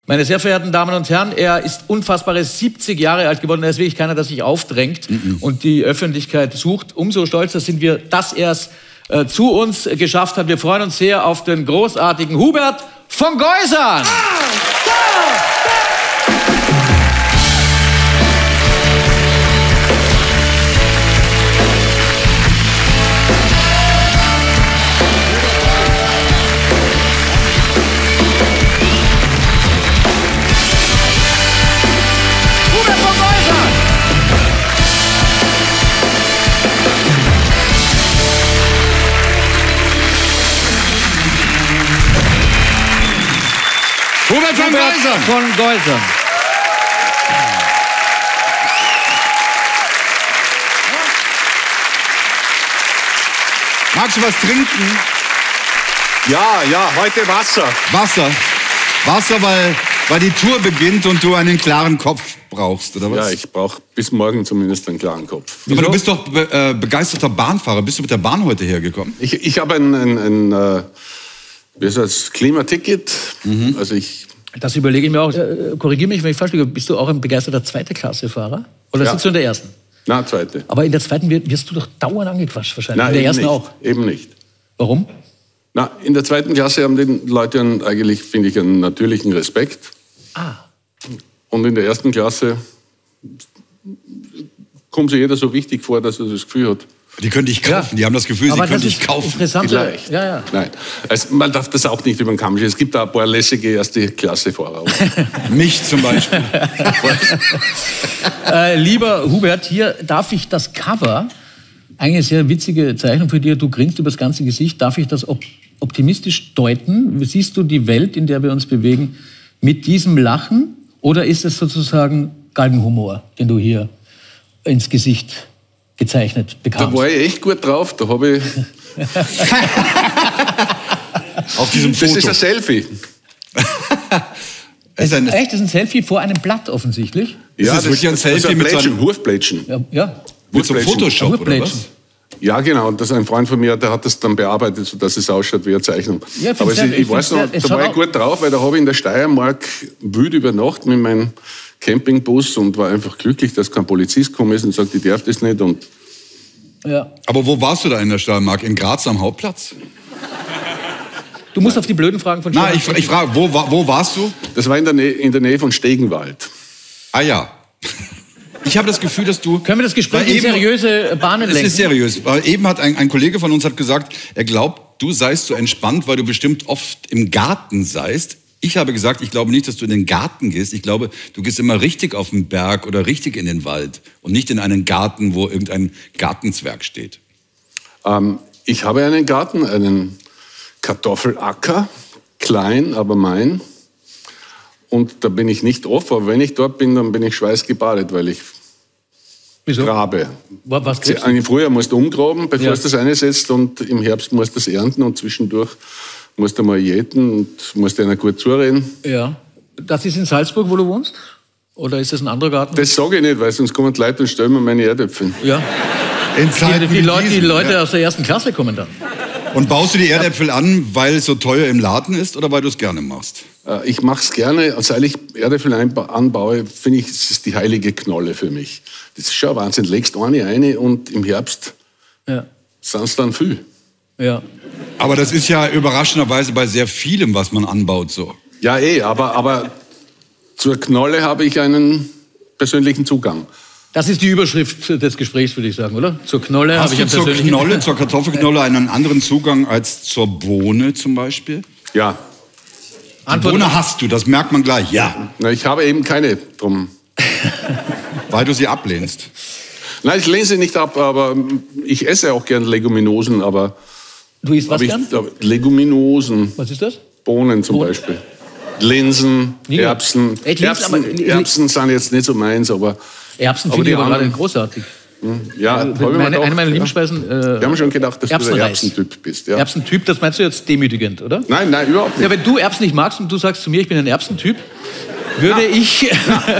Meine sehr verehrten Damen und Herren, er ist unfassbare 70 Jahre alt geworden. Er ist wirklich keiner, der sich aufdrängt und die Öffentlichkeit sucht. Umso stolzer sind wir, dass er es zu uns geschafft hat. Wir freuen uns sehr auf den großartigen Hubert von Geusern. Hubert von Geusern. Von Geusern. Magst du was trinken? Ja, heute Wasser. Wasser, weil die Tour beginnt und du einen klaren Kopf brauchst, oder was? Ja, ich brauche bis morgen zumindest einen klaren Kopf. Aber du bist doch begeisterter Bahnfahrer. Bist du mit der Bahn heute hergekommen? Ich habe ein wie heißt das, Klimaticket. Also Das überlege ich mir auch. Korrigiere mich, wenn ich falsch liege. Bist du auch ein begeisterter Zweite-Klasse-Fahrer? Oder Ja. sitzt du in der ersten? Na, zweite. Aber in der zweiten wirst du doch dauernd angequatscht wahrscheinlich. Nein, in der eben ersten nicht. auch. Eben nicht. Warum? Na, in der zweiten Klasse haben die Leute eigentlich, finde ich, einen natürlichen Respekt. Und in der ersten Klasse kommt sich jeder so wichtig vor, dass er das Gefühl hat. Die können dich kaufen. Ja. Die haben das Gefühl, Aber sie können das dich ist kaufen. interessant. Vielleicht. Ja. Nein, also man darf das auch nicht über den Kamm scheren. Es gibt da ein paar lässige Erste-Klasse-Fahrer. Mich zum Beispiel. Lieber Hubert, hier darf ich das Cover, eine sehr witzige Zeichnung für dich, du grinst über das ganze Gesicht, darf ich das optimistisch deuten? Siehst du die Welt, in der wir uns bewegen, mit diesem Lachen? Oder ist es sozusagen Galgenhumor, den du hier ins Gesicht gezeichnet bekamst? Da war ich echt gut drauf. Da habe ich Auf diesem Foto. Das ist ein Selfie. Ist ein, Echt? Das ist ein Selfie vor einem Blatt offensichtlich? Ist das wirklich ein Selfie mit so einem- Hurfplätschen. Ja. mit so einem Photoshop, oder Hurplätschen. was? Ja, genau. Und das ist ein Freund von mir, der hat das dann bearbeitet, sodass es ausschaut wie eine Zeichnung. Ja, ich Aber find's sehr- ich weiß noch, es da schaut war ich auch- gut drauf, weil da habe ich in der Steiermark wild übernachtet mit meinem Campingbus und war einfach glücklich, dass kein Polizist gekommen ist und sagt, ich darf das nicht. Und Ja. Aber wo warst du da in der Steiermark? In Graz am Hauptplatz? Du musst auf die blöden Fragen von Nein, Stefan- ich frage, wo warst du? das war in der Nähe von Stegenwald. Ah ja. Ich habe das Gefühl, dass du... Können wir das Gespräch Weil in eben- seriöse Bahnen Es lenken? ist seriös. Weil eben hat ein Kollege von uns hat gesagt, er glaubt, du seist so entspannt, weil du bestimmt oft im Garten seist. Ich habe gesagt, ich glaube nicht, dass du in den Garten gehst. Ich glaube, du gehst immer richtig auf den Berg oder richtig in den Wald und nicht in einen Garten, wo irgendein Gartenzwerg steht. Ich habe einen Garten, einen Kartoffelacker, klein, aber mein. Und da bin ich nicht oft, aber wenn ich dort bin, dann bin ich schweißgebadet, weil ich Wieso? grabe. Was gibt's? Im Frühjahr musst du umgraben, bevor Ja. es das einsetzt, und im Herbst musst du es ernten und zwischendurch musst du mal jäten und musst einer gut zureden. Ja. Das ist in Salzburg, wo du wohnst? Oder ist das ein anderer Garten? Das sage ich nicht, weil sonst kommen die Leute und stellen mir meine Erdäpfel. Ja. In Zeiten Die wie Leute, diesen, ja. aus der ersten Klasse kommen dann. Und baust du die Erdäpfel an, weil es so teuer im Laden ist oder weil du es gerne machst? Ich mache es gerne. Seit ich Erdäpfel anbaue, finde ich, es ist die heilige Knolle für mich. Das ist schon ein Wahnsinn. Legst eine rein und im Herbst Ja. sind es dann viel. Ja. Aber das ist ja überraschenderweise bei sehr vielem, was man anbaut, so. Ja, aber zur Knolle habe ich einen persönlichen Zugang. Das ist die Überschrift des Gesprächs, würde ich sagen, oder? Zur Knolle habe Hast ich du einen zur persönlichen... Knolle, zur Kartoffelknolle einen anderen Zugang als zur Bohne zum Beispiel? Ja, Die Bohne hast du, das merkt man gleich. Ja, na, ich habe eben keine drum. weil du sie ablehnst. Nein, ich lehne sie nicht ab, aber ich esse auch gern Leguminosen, aber Du isst was gern? Leguminosen, Was ist das? Bohnen zum Bohnen? Beispiel. Linsen, Nie gehört. Erbsen. Erbsen sind jetzt nicht so meins, aber Erbsen Aber finde die ich aber gerade anderen- großartig. ja, habe ich mir Eine gedacht, meiner ja. Lieblingsspeisen. Wir haben schon gedacht, dass du der Erbsenreis. Erbsentyp bist. Ja. Erbsentyp, das meinst du jetzt demütigend, oder? Nein, überhaupt Ja, nicht. wenn du Erbsen nicht magst und du sagst zu mir, ich bin ein Erbsentyp, würde ich...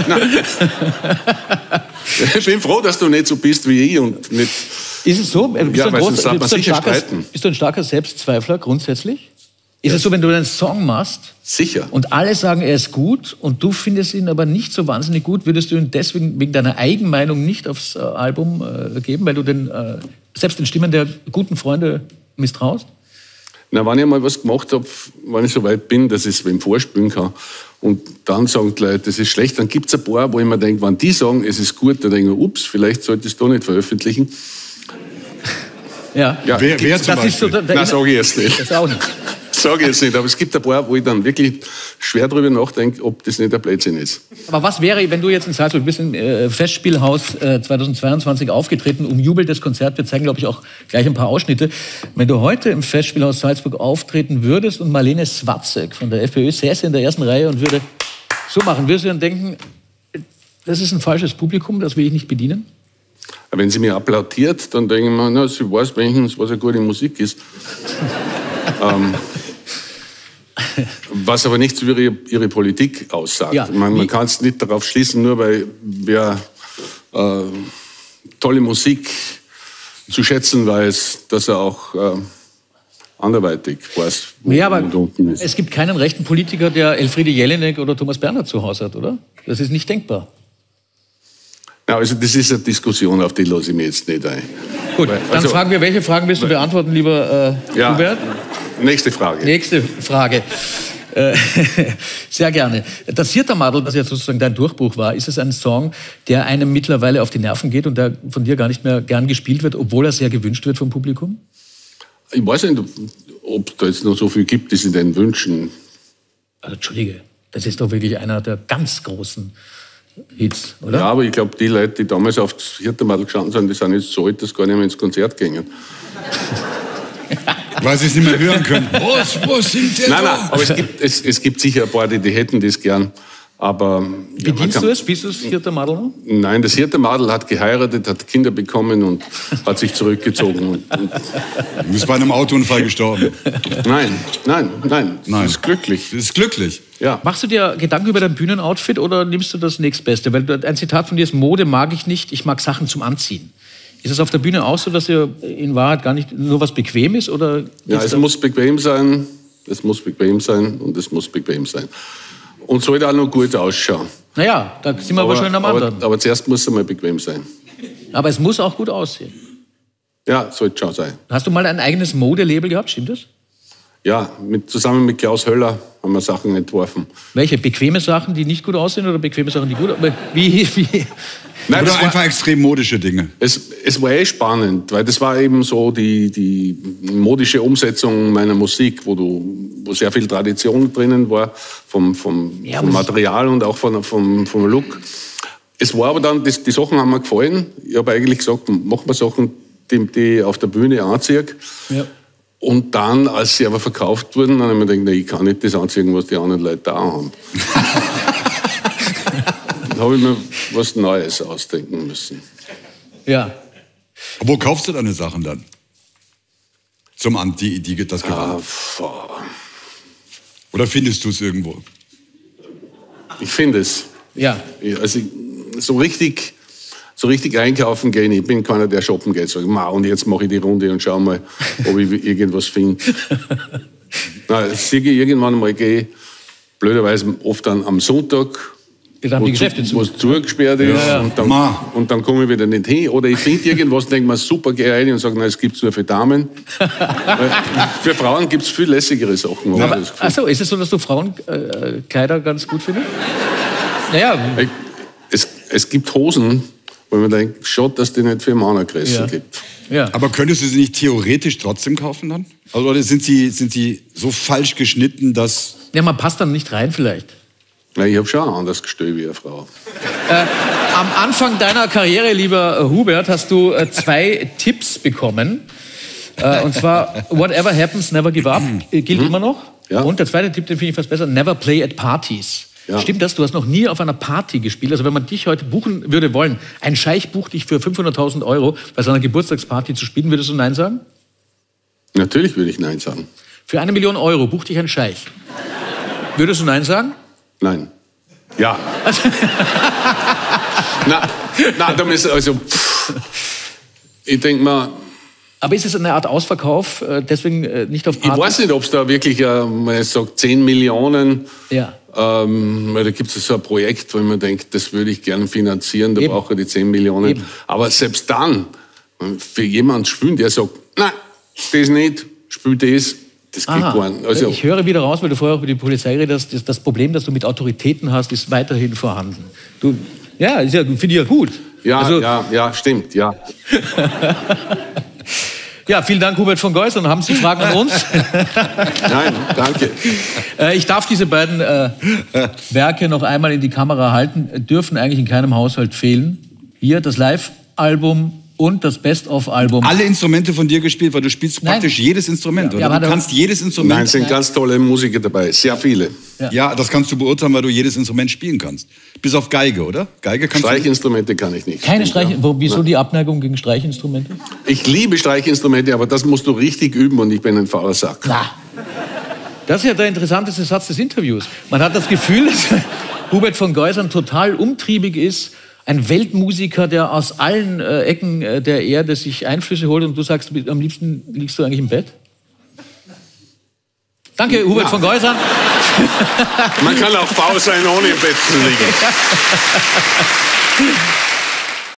Ich bin froh, dass du nicht so bist wie ich und nicht. Ist es so? Bist Ja, du ein weil sonst hat man bist du ein sicher starker, streiten. bist du ein starker Selbstzweifler grundsätzlich? Ist es so, wenn du einen Song machst Sicher. und alle sagen, er ist gut und du findest ihn aber nicht so wahnsinnig gut, würdest du ihn deswegen wegen deiner Eigenmeinung nicht aufs Album geben, weil du selbst den Stimmen der guten Freunde misstraust? Na, wenn ich mal was gemacht habe, wenn ich so weit bin, dass ich es wem vorspielen kann und dann sagen die Leute, das ist schlecht, dann gibt es ein paar, wo ich mir denke, wenn die sagen, es ist gut, dann denke ich, ups, vielleicht sollte ich es doch nicht veröffentlichen. Ja. Wer zum Beispiel? Nein, sage ich jetzt nicht. Das auch nicht. Sage ich jetzt nicht, aber es gibt ein paar, wo ich dann wirklich schwer drüber nachdenke, ob das nicht ein Blödsinn ist. Aber was wäre, wenn du jetzt in Salzburg bist, im Festspielhaus 2022 aufgetreten, umjubeltes Konzert, wir zeigen, glaube ich, auch gleich ein paar Ausschnitte. Wenn du heute im Festspielhaus Salzburg auftreten würdest und Marlene Swatzek von der FPÖ säße in der ersten Reihe und würde so machen, würdest du dann denken, das ist ein falsches Publikum, das will ich nicht bedienen? Wenn sie mir applaudiert, dann denke ich mir, na, sie weiß wenigstens, was eine gute Musik ist. Was aber nichts über ihre Politik aussagt. Ja, man kann es nicht darauf schließen, nur weil wer tolle Musik zu schätzen weiß, dass er auch anderweitig weiß, wo Ja, aber unten ist. es gibt keinen rechten Politiker, der Elfriede Jelinek oder Thomas Bernhard zu Hause hat, oder? Das ist nicht denkbar. Ja, also das ist eine Diskussion, auf die lasse ich mich jetzt nicht ein. Gut, dann Also- fragen wir, welche Fragen willst du beantworten, lieber Ja, Hubert? nächste Frage. Nächste Frage. Sehr gerne. Das Hirtermadel, das jetzt sozusagen dein Durchbruch war, ist es ein Song, der einem mittlerweile auf die Nerven geht und der von dir gar nicht mehr gern gespielt wird, obwohl er sehr gewünscht wird vom Publikum? Ich weiß nicht, ob es da jetzt noch so viel gibt, die sie denn wünschen. Also, Entschuldige, das ist doch wirklich einer der ganz großen Hits, oder? Ja, aber ich glaube, die Leute, die damals auf das Hirtermadel gestanden sind, die sind jetzt so alt, dass sie gar nicht mehr ins Konzert gehen. Weil sie es nicht mehr hören können. Was singt der Nein, da? aber es gibt sicher ein paar, die hätten das gern. Aber ja, Bedienst du es? Spielst du das Hirtermadel noch? Nein, das Hirtermadel hat geheiratet, hat Kinder bekommen und hat sich zurückgezogen. Du bist bei einem Autounfall gestorben. Nein. Das ist glücklich. Du bist glücklich. Ja. Machst du dir Gedanken über dein Bühnenoutfit oder nimmst du das nächstbeste? Weil ein Zitat von dir ist, Mode mag ich nicht, ich mag Sachen zum Anziehen. Ist es auf der Bühne auch so, dass ihr in Wahrheit gar nicht nur was bequem ist? Oder Ja, es muss bequem sein, es muss bequem sein und es muss bequem sein. Und sollte auch noch gut ausschauen. Naja, da sind wir aber schon am anderen. Aber zuerst muss es einmal bequem sein. Aber es muss auch gut aussehen. Ja, sollte schon sein. Hast du mal ein eigenes Modelabel gehabt, stimmt das? Ja, zusammen mit Klaus Höller haben wir Sachen entworfen. Welche? Bequeme Sachen, die nicht gut aussehen oder bequeme Sachen, die gut aussehen? Wie? Nein, Oder das einfach extrem modische Dinge. Es war spannend, weil das war eben so die modische Umsetzung meiner Musik, wo sehr viel Tradition drinnen war, vom Material und auch vom Look. Es war aber dann, die Sachen haben mir gefallen. Ich habe eigentlich gesagt, machen wir Sachen, die ich auf der Bühne anziehe. Ja. Und dann, als sie aber verkauft wurden, dann habe ich mir gedacht, ich kann nicht das anziehen, was die anderen Leute da haben. Dann habe ich mir was Neues ausdenken müssen. Ja. Wo kaufst du deine Sachen dann? Zum das Gewand. Oder findest du es irgendwo? Ich finde es. Ja. Also so richtig einkaufen gehen. Ich bin keiner, der shoppen geht. So, und jetzt mache ich die Runde und schau mal, ob ich irgendwas finde. Irgendwann mal gehe ich blöderweise oft dann am Sonntag, Dann haben die Geschäfte zu. wo es zugesperrt ist. Ja. Und dann komme ich wieder nicht hin. Oder ich finde irgendwas und denke mir, super, gehe rein und sage, nein, es gibt es nur für Damen. Weil für Frauen gibt es viel lässigere Sachen. Achso, ist es so, dass du Frauenkleider ganz gut findest? Naja. Es gibt Hosen, wo man denkt, schon, dass die nicht für Männer größer gibt. Ja. Aber könntest du sie nicht theoretisch trotzdem kaufen dann? Also, oder sind sie so falsch geschnitten, dass... Ja, man passt dann nicht rein vielleicht. Ja, ich habe schon ein anderes Gestell wie eine Frau. Am Anfang deiner Karriere, lieber Hubert, hast du 2 Tipps bekommen. Und zwar, whatever happens, never give up, gilt immer noch. Ja. Und der zweite Tipp, den finde ich fast besser, never play at parties. Ja. Stimmt das? Du hast noch nie auf einer Party gespielt. Also wenn man dich heute buchen würde wollen, ein Scheich bucht dich für 500.000 € bei seiner Geburtstagsparty zu spielen, würdest du Nein sagen? Natürlich würde ich Nein sagen. Für 1 Million € bucht dich ein Scheich. Würdest du Nein sagen? Nein. Ja. Na, da müssen, also, ich denke mal, Aber ist es eine Art Ausverkauf, deswegen nicht auf Partys? Ich weiß nicht, ob es da wirklich, man sagt 10 Millionen, Ja. weil da gibt es so ein Projekt, wo man denkt, das würde ich gerne finanzieren, da Eben. brauche ich die 10 Millionen. Eben. Aber selbst dann, für jemanden spielen, der sagt, nein, das nicht, spiel das geht gar nicht. Also, ich höre wieder raus, weil du vorher über die Polizei redest, das Problem, das du mit Autoritäten hast, ist weiterhin vorhanden. Ja, finde ich ja gut. ja, Also, ja, stimmt, ja. Ja, vielen Dank, Hubert von Geusern. Haben Sie Fragen an uns? Nein, danke. Ich darf diese beiden Werke noch einmal in die Kamera halten. Dürfen eigentlich in keinem Haushalt fehlen. Hier das Live-Album und das Best-of-Album. Alle Instrumente von dir gespielt, weil du spielst praktisch jedes Instrument, oder? Ja, Du kannst jedes Instrument. Nein, es sind ganz tolle Musiker dabei, sehr viele. Ja, das kannst du beurteilen, weil du jedes Instrument spielen kannst. Bis auf Geige, oder? Geige kannst Streichinstrumente kann ich nicht. Keine spielen, Streiche. Wieso Nein. die Abneigung gegen Streichinstrumente? Ich liebe Streichinstrumente, aber das musst du richtig üben und ich bin ein fauler Sack. Na. Das ist ja der interessanteste Satz des Interviews. Man hat das Gefühl, dass Hubert von Geusern total umtriebig ist. Ein Weltmusiker, der aus allen Ecken der Erde sich Einflüsse holt. Und du sagst, am liebsten liegst du eigentlich im Bett? Danke, Hubert von Geusern. Man kann auch faul sein, ohne im Bett zu liegen.